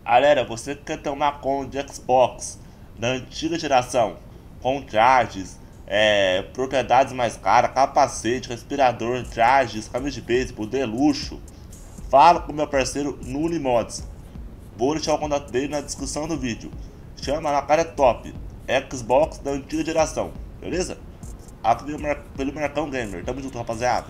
Galera, você que quer ter uma conta de Xbox da antiga geração, com trajes, propriedades mais caras, capacete, respirador, trajes, camisa de beisebol, de luxo, fala com meu parceiro Nuli Mods. Vou deixar o contato dele na descrição do vídeo. Chama na cara top, Xbox da antiga geração, beleza? Aqui pelo Marcão Gamer, tamo junto, rapaziada.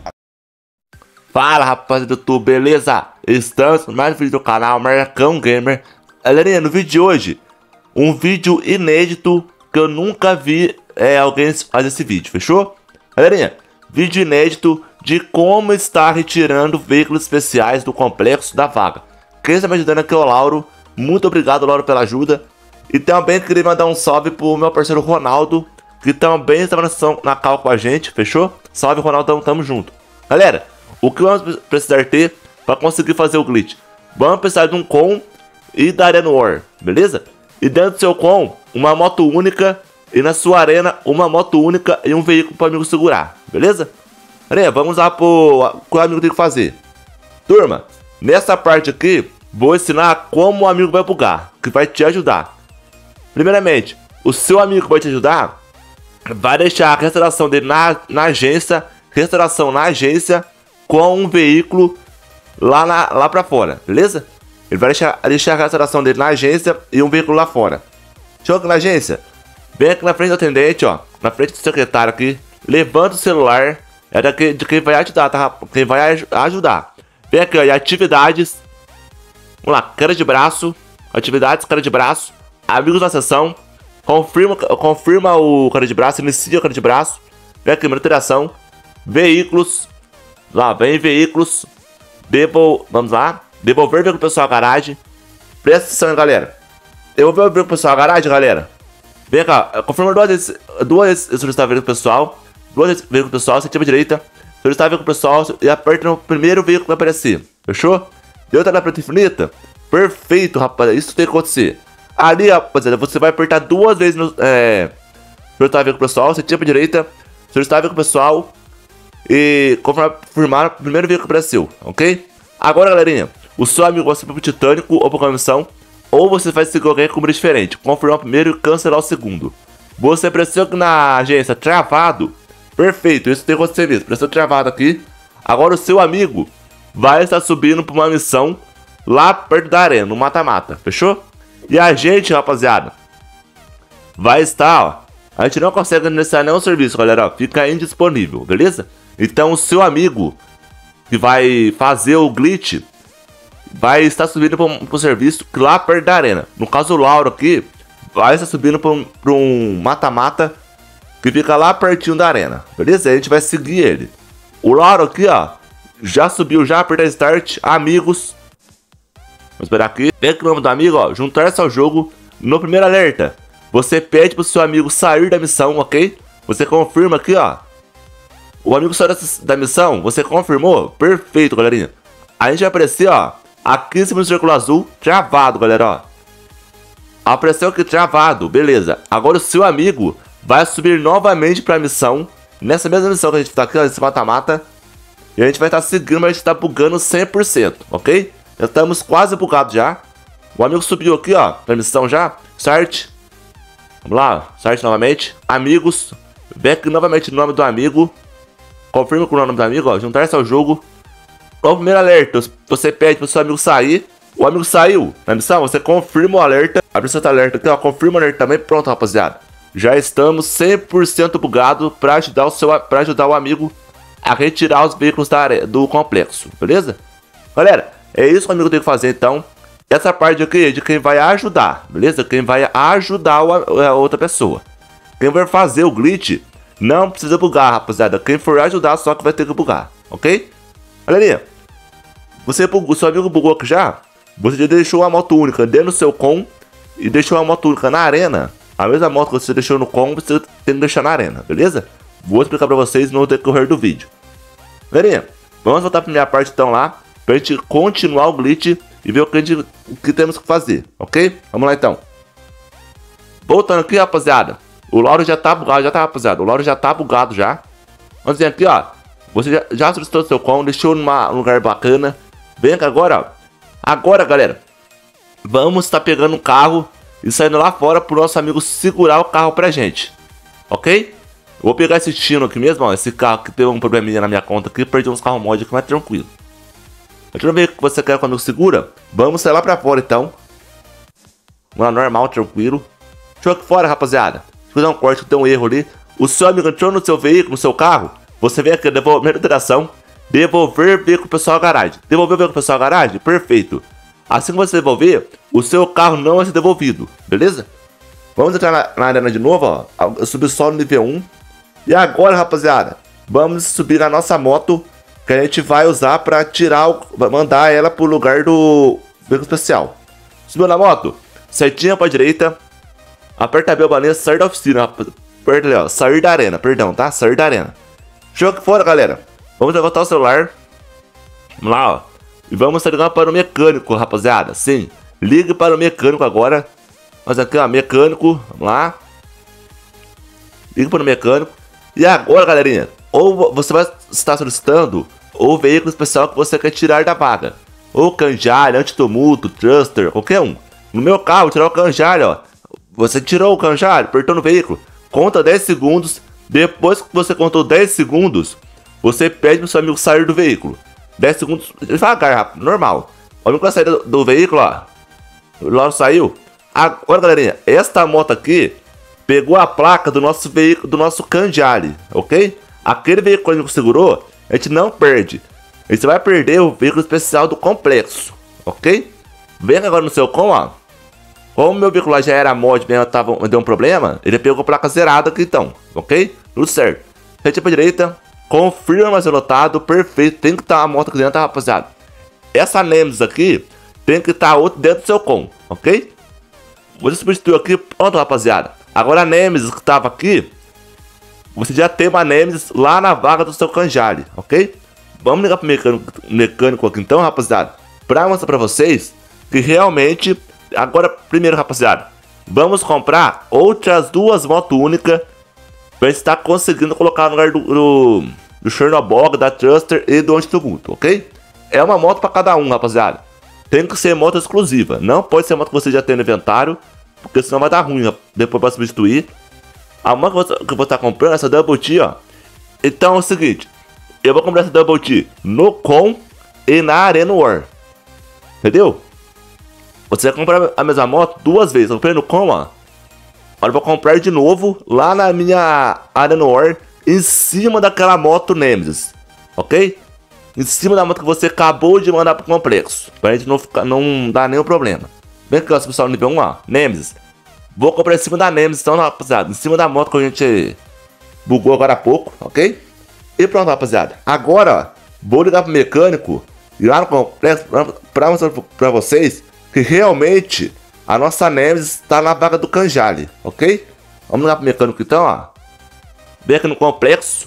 Fala, rapaziada do YouTube, beleza? Estamos no mais um vídeo do canal Marcão Gamer. Galerinha, no vídeo de hoje, um vídeo inédito que eu nunca vi alguém fazer esse vídeo, fechou? Galerinha, vídeo inédito de como estar retirando veículos especiais do complexo da vaga. Quem está me ajudando aqui é o Lauro. Muito obrigado, Lauro, pela ajuda. E também queria mandar um salve pro meu parceiro Ronaldo, que também estava na cal com a gente, fechou? Salve, Ronaldo, tamo junto. Galera, o que vamos precisar ter para conseguir fazer o glitch? Vamos precisar de um com e da Arena War, beleza? E dentro do seu com, uma moto única, e na sua arena, uma moto única e um veículo para o amigo segurar, beleza? Galera, vamos lá pro que o amigo tem que fazer. Turma, nessa parte aqui, vou ensinar como o amigo vai bugar, que vai te ajudar. Primeiramente, o seu amigo vai te ajudar, vai deixar a restauração dele na agência, restauração na agência, com um veículo lá pra fora, beleza? Ele vai deixar a restauração dele na agência e um veículo lá fora. Chega aqui na agência, vem aqui na frente do atendente, ó, na frente do secretário aqui, levanta o celular, de quem vai ajudar, tá? Quem vai ajudar. Vem aqui, ó, em atividades, vamos lá, cara de braço, atividades, cara de braço, amigos na sessão, confirma o cara de braço, inicia o cara de braço, vem aqui, monitoração, veículos, lá, vem veículos, vamos lá, devolver veículo pessoal à garagem. Presta atenção, galera. Devolver o veículo pessoal à garagem, galera. Vem cá, confirma duas vezes solicitar veículo pessoal, duas vezes veículo pessoal, você ativa a direita, solicitar veículo pessoal e aperta no primeiro veículo que vai aparecer, fechou? Deu outra na preta infinita? Perfeito, rapaziada, isso tem que acontecer. Ali, rapaziada, você vai apertar duas vezes no solicitar veículo pessoal, você ativa a direita, solicitar veículo pessoal e confirmar o primeiro veículo que apareceu, ok? Agora, galerinha, o seu amigo vai ser pro Titânico ou pra comissão, ou você vai seguir alguém com um diferente, confirmar o primeiro e cancelar o segundo. Você apareceu aqui na agência travado, perfeito, isso tem que acontecer mesmo, apareceu travado aqui. Agora o seu amigo vai estar subindo pra uma missão lá perto da arena, no mata-mata, fechou? E a gente, rapaziada, vai estar, ó, a gente não consegue iniciar nenhum serviço, galera, ó, fica indisponível, beleza? Então o seu amigo que vai fazer o glitch vai estar subindo para o serviço lá perto da arena. No caso o Lauro aqui vai estar subindo para um mata-mata que fica lá pertinho da arena, beleza? A gente vai seguir ele. O Lauro aqui, ó, já subiu, já aperta start, amigos. Vamos esperar aqui. Vem aqui o nome do amigo, ó, juntar-se ao jogo. No primeiro alerta, você pede pro seu amigo sair da missão, ok? Você confirma aqui, ó. O amigo saiu da missão, você confirmou? Perfeito, galerinha. A gente vai aparecer, ó, aqui em cima do círculo azul, travado, galera, ó. Apareceu aqui travado, beleza. Agora o seu amigo vai subir novamente pra missão. Nessa mesma missão que a gente tá aqui, ó, nesse mata-mata. E a gente vai estar seguindo, mas a gente tá bugando 100%, ok? Já estamos quase bugados já. O amigo subiu aqui, ó, pra missão já. Start. Vamos lá, start novamente. Amigos. Vem aqui novamente o nome do amigo. Confirma com o nome do amigo, ó, juntar-se ao jogo. No primeiro alerta, você pede pro seu amigo sair. O amigo saiu na missão, você confirma o alerta. Abre seu alerta aqui, ó, confirma o alerta também. Pronto, rapaziada. Já estamos 100% bugados pra ajudar o amigo a retirar os veículos do complexo, beleza? Galera, é isso que o amigo tem que fazer, então. Essa parte aqui é de quem vai ajudar, beleza? Quem vai ajudar a outra pessoa. Quem vai fazer o glitch não precisa bugar, rapaziada. Quem for ajudar só que vai ter que bugar, ok? Galerinha, o seu amigo bugou aqui já? Você já deixou a moto única dentro do seu com e deixou a moto única na arena. A mesma moto que você deixou no com, você tem que deixar na arena, beleza? Vou explicar pra vocês no decorrer do vídeo. Galerinha, vamos voltar pra minha parte então lá, pra gente continuar o glitch e ver o que temos que fazer, ok? Vamos lá então. Voltando aqui, rapaziada. O Lauro já tá bugado, rapaziada. O Lauro já tá bugado já. Vamos ver aqui, ó. Você já solicitou seu com, deixou num lugar bacana. Vem aqui agora, ó. Agora, galera, vamos estar pegando um carro e saindo lá fora pro nosso amigo segurar o carro pra gente. Ok? Vou pegar esse Tino aqui mesmo, ó. Esse carro que teve um probleminha na minha conta aqui. Perdi uns carros mod aqui, mas tranquilo. Deixa eu ver o que você quer quando segura. Vamos sair lá pra fora então. Vamos lá, normal, tranquilo. Deixa eu aqui fora, rapaziada. Deixa eu dar um corte que tem um erro ali. O seu amigo entrou no seu veículo, no seu carro. Você vem aqui, devolver a interação. Devolver veículo pessoal à garagem. Devolver veículo pessoal à garagem? Perfeito. Assim que você devolver, o seu carro não vai ser devolvido. Beleza? Vamos entrar na arena de novo, ó. Eu subi só no nível 1. E agora, rapaziada, vamos subir na nossa moto, que a gente vai usar pra tirar, mandar ela pro lugar do veículo especial. Subiu na moto, certinha pra direita, aperta B, balinha, sair da oficina, aperta ali, ó, sair da arena, perdão, tá? Sair da arena. Chegou aqui fora, galera. Vamos levantar o celular. Vamos lá, ó. E vamos ligar para o mecânico, rapaziada. Sim, ligue para o mecânico agora. Mas aqui, ó, mecânico, vamos lá. Ligue para o mecânico. E agora, galerinha, ou você vai estar solicitando o veículo especial que você quer tirar da vaga. Ou Khanjali, antitumulto, thruster, qualquer um. No meu carro, tirar o Khanjali, ó. Você tirou o Khanjali, apertou no veículo. Conta 10 segundos. Depois que você contou 10 segundos, você pede pro seu amigo sair do veículo. 10 segundos, devagar, rápido, normal. O amigo vai sair do veículo, ó. Logo saiu. Agora, galerinha, esta moto aqui pegou a placa do nosso veículo, do nosso Khanjali, ok? Aquele veículo que segurou, a gente não perde. A gente vai perder o veículo especial do complexo, ok? Vem agora no seu com, ó. Como meu veículo lá já era mod, me deu um problema, ele pegou a placa zerada aqui então, ok? Tudo certo. Rete pra direita, confirma mais lotado, perfeito. Tem que estar a moto aqui dentro, tá, rapaziada? Essa Nemesis aqui tem que estar outro dentro do seu com, ok? Você substituiu aqui, pronto, rapaziada. Agora a Nemesis que estava aqui, você já tem uma Nemesis lá na vaga do seu Khanjali, ok? Vamos ligar pro mecânico aqui então, rapaziada, pra mostrar pra vocês que realmente... Agora, primeiro, rapaziada, vamos comprar outras duas motos únicas pra gente estar conseguindo colocar no lugar do Chernobog, da Thruster e do Antitumulto, ok? É uma moto pra cada um, rapaziada. Tem que ser moto exclusiva, não pode ser moto que você já tem no inventário, porque senão vai dar ruim, depois pra substituir. A moto que eu vou estar comprando, essa Double T, ó. Então é o seguinte, eu vou comprar essa Double T no Com e na Arena War. Entendeu? Você vai comprar a mesma moto duas vezes. Eu comprei no Com, ó. Agora eu vou comprar de novo lá na minha Arena War, em cima daquela moto Nemesis, ok? Em cima da moto que você acabou de mandar pro complexo, pra gente não dar nenhum problema. Vem aqui, ó, pessoal, nível 1, ó, Nemesis. Vou comprar em cima da Nemesis, então, rapaziada, em cima da moto que a gente bugou agora há pouco, ok? E pronto, rapaziada. Agora, ó, vou ligar pro mecânico e lá no complexo pra mostrar pra vocês que realmente a nossa Nemesis está na vaga do Khanjali, ok? Vamos ligar pro mecânico então, ó. Vem aqui no complexo.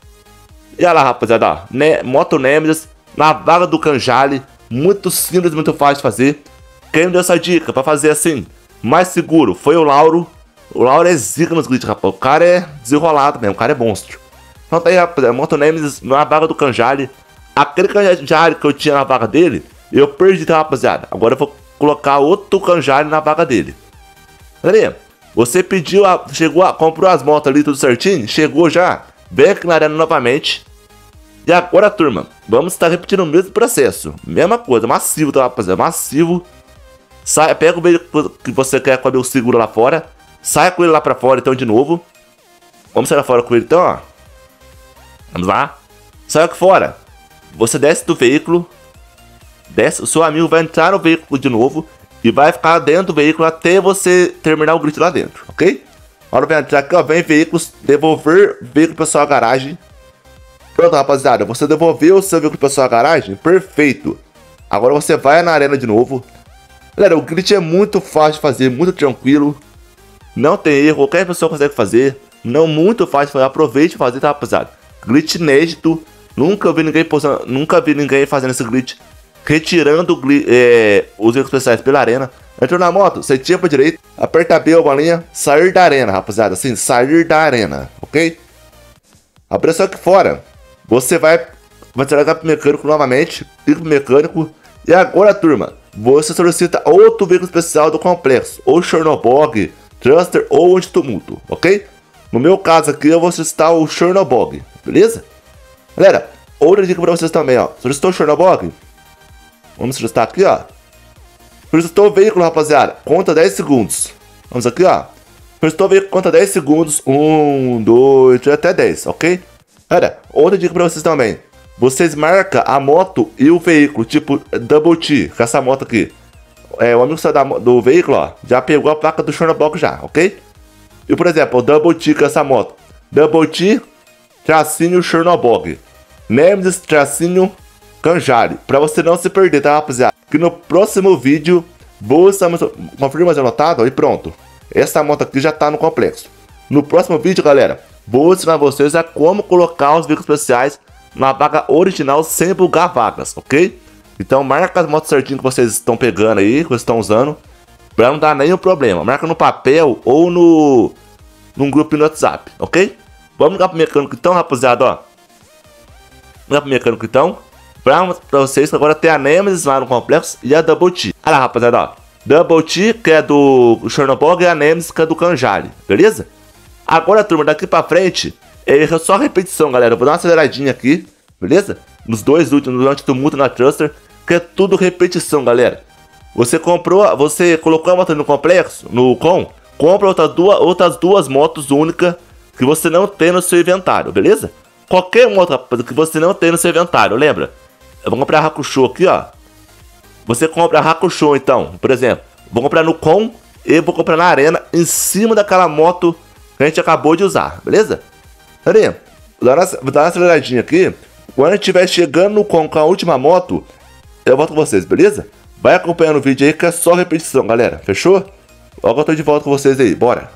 E olha lá, rapaziada, ó. Moto Nemesis na vaga do Khanjali. Muito simples, muito fácil de fazer. Quem me deu essa dica pra fazer assim, mais seguro, foi o Lauro. O Lauro é zica nos glitches, rapaz. O cara é desenrolado mesmo, o cara é monstro. Então tá aí, rapaziada, moto Nemesis na vaga do Khanjali. Aquele Khanjali que eu tinha na vaga dele, eu perdi, tá, rapaziada? Agora eu vou colocar outro Khanjali na vaga dele. Galerinha, você pediu, comprou as motos ali tudo certinho, chegou já, vem aqui na arena novamente. E agora, turma, vamos estar repetindo o mesmo processo. Mesma coisa, massivo, tá, rapaziada? Massivo. Sai, pega o veículo que você quer com o seguro lá fora. Sai com ele lá pra fora, então, de novo. Vamos sair lá fora com ele, então, ó. Vamos lá. Sai aqui fora. Você desce do veículo. Desce, o seu amigo vai entrar no veículo de novo e vai ficar dentro do veículo até você terminar o glitch lá dentro, ok? Agora vai entrar aqui, ó, vem veículos, devolver veículo pessoal à garagem. Pronto, rapaziada, você devolveu o seu veículo pessoal à garagem, perfeito. Agora você vai na arena de novo. Galera, o glitch é muito fácil de fazer, muito tranquilo. Não tem erro, qualquer pessoa consegue fazer. Não muito fácil de fazer, aproveite e fazer, tá, rapaziada? Glitch inédito, nunca vi ninguém fazendo esse glitch. Retirando os veículos especiais pela arena. Entrou na moto, você tira pra direita, aperta B a bolinha, sair da arena, rapaziada. Assim, sair da arena, ok? A pressão aqui fora, você vai entregar pro mecânico novamente. Clica pro mecânico. E agora, turma, você solicita outro veículo especial do complexo, ou Chernobog, Thruster ou Antitumulto, ok? No meu caso aqui, eu vou solicitar o Chernobog, beleza? Galera, outra dica pra vocês também, ó. Solicitou o Chernobog? Vamos solicitar aqui, ó. Solicitou o veículo, rapaziada. Conta 10 segundos. Vamos aqui, ó. Solicitou o veículo, conta 10 segundos. 1, 2, 3, até 10, ok? Galera, outra dica pra vocês também. Vocês marcam a moto e o veículo, tipo Double T, com essa moto aqui. O amigo do veículo, ó, já pegou a placa do Chernobog já, ok? E, por exemplo, o Double T com essa moto. Double T, tracinho Chernobog. Nemesis, tracinho Kanjari. Pra você não se perder, tá, rapaziada? Que no próximo vídeo, vou conferir mais anotado, ó, e pronto. Essa moto aqui já tá no complexo. No próximo vídeo, galera, vou ensinar vocês a como colocar os veículos especiais na vaga original sem bugar vagas, ok? Então marca as motos certinho que vocês estão pegando aí, que vocês estão usando, pra não dar nenhum problema. Marca no papel ou num grupo no WhatsApp, ok? Vamos ligar pro mecânico então, rapaziada, ó. Vamos ligar pro mecânico então, pra vocês que agora tem a Nemesis lá no complexo e a Double T. Olha lá, rapaziada, ó. Double T, que é do Chernobog, e a Nemesis, que é do Kanjari, beleza? Agora, turma, daqui pra frente, é só repetição, galera. Eu vou dar uma aceleradinha aqui, beleza? Nos dois últimos, no Antitumulto e na Thruster, que é tudo repetição, galera. Você colocou a moto no complexo, compra outras duas motos únicas que você não tem no seu inventário, beleza? Qualquer moto que você não tem no seu inventário, lembra? Eu vou comprar a Hakusho aqui, ó. Você compra a Hakusho, então, por exemplo. Vou comprar no Com e vou comprar na Arena, em cima daquela moto que a gente acabou de usar, beleza? Peraí, vou dar uma aceleradinha aqui. Quando estiver chegando no Com a última moto, eu volto com vocês, beleza? Vai acompanhando o vídeo aí que é só repetição, galera. Fechou? Logo eu tô de volta com vocês aí, bora!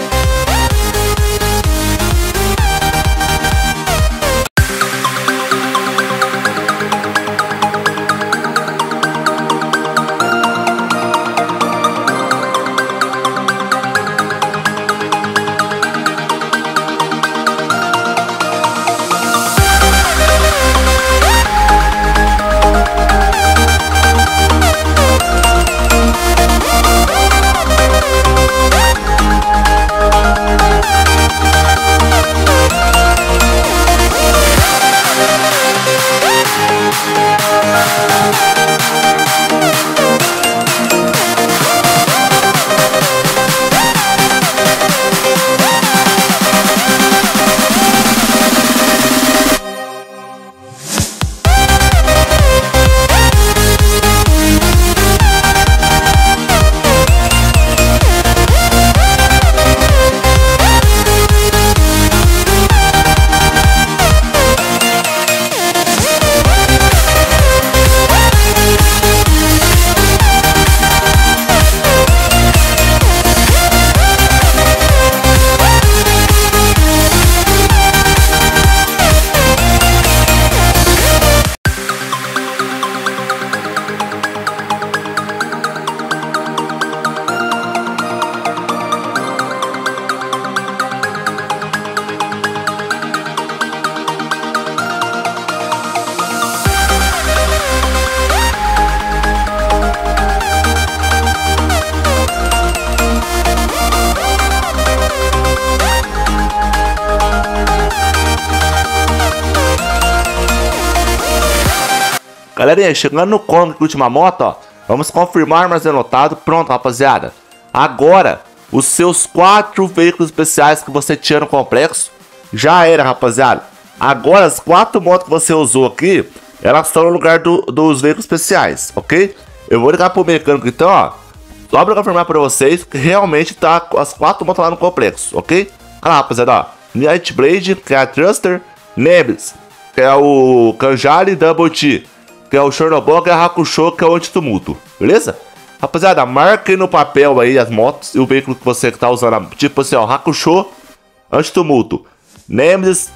Galerinha, chegando no Kong, última moto, ó. Vamos confirmar mais anotado. Pronto, rapaziada. Agora, os seus 4 veículos especiais que você tinha no complexo já era, rapaziada. Agora, as 4 motos que você usou aqui, elas estão no lugar dos veículos especiais, ok? Eu vou ligar pro mecânico então, ó. Só pra confirmar pra vocês que realmente tá as 4 motos lá no complexo, ok? Olha lá, rapaziada, ó. Nightblade, que é a Thruster. Nemesis, que é o Kanjari, Double T, que é o Chernobog, e a Hakusho, que é o Antitumulto, beleza? Rapaziada, marquem no papel aí as motos e o veículo que você tá usando, tipo assim, ó, Hakusho, Antitumulto, Nemesis,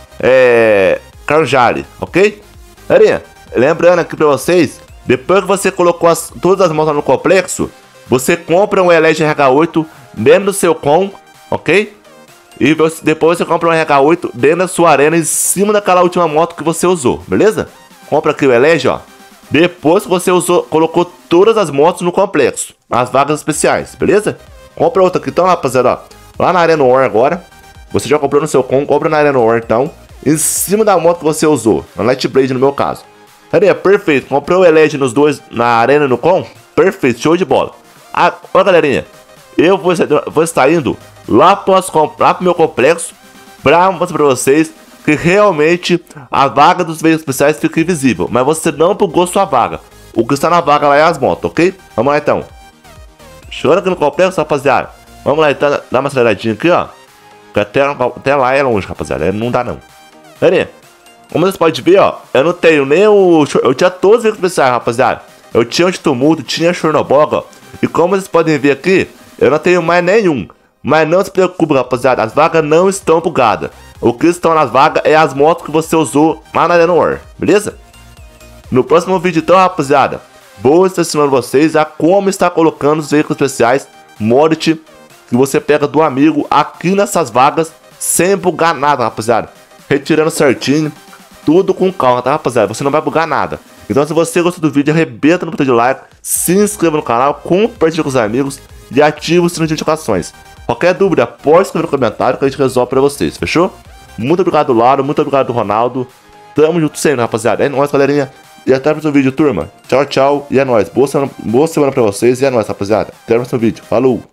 Kanjari, ok? Galerinha, lembrando aqui pra vocês, depois que você colocou todas as motos no complexo, você compra um Elege RH8 dentro do seu com, ok? E depois você compra um RH8 dentro da sua arena, em cima daquela última moto que você usou, beleza? Compra aqui o Elege, ó. depois que você colocou todas as motos no complexo, as vagas especiais, beleza? Compra outra aqui então, rapaziada, ó. Lá na Arena War agora, você já comprou no seu com, compra na Arena War então, em cima da moto que você usou, na Lightblade no meu caso. Galerinha, perfeito, comprou o LED nos dois, na Arena e no com, perfeito, show de bola. Ó galerinha, eu vou estar indo lá pro meu complexo, pra mostrar pra vocês que realmente a vaga dos veículos especiais fica invisível, mas você não bugou sua vaga. O que está na vaga lá é as motos, ok? Vamos lá então. Chora aqui no complexo, rapaziada. Vamos lá então, dá uma aceleradinha aqui, ó. Até lá é longe, rapaziada, não dá não. Galerinha, como vocês podem ver, ó, eu não tenho nem o... Eu tinha todos os veículos especiais, rapaziada. Eu tinha o Tumulto, tinha Chornoboga, ó. E como vocês podem ver aqui, eu não tenho mais nenhum. Mas não se preocupe, rapaziada, as vagas não estão bugadas. O que estão nas vagas é as motos que você usou lá na Arena War, beleza? No próximo vídeo então, rapaziada, vou estar ensinando vocês a como estar colocando os veículos especiais Modit que você pega do amigo aqui nessas vagas sem bugar nada, rapaziada. Retirando certinho, tudo com calma, tá, rapaziada? Você não vai bugar nada. Então se você gostou do vídeo, arrebenta no botão de like, se inscreva no canal, compartilhe com os amigos e ative o sininho de notificações. Qualquer dúvida, pode escrever no comentário que a gente resolve pra vocês, fechou? Muito obrigado, Lauro, muito obrigado, Ronaldo. Tamo junto sempre, rapaziada. É nóis, galerinha. E até o próximo vídeo, turma. Tchau, tchau. E é nóis. Boa semana pra vocês. E é nóis, rapaziada. Até o próximo vídeo. Falou!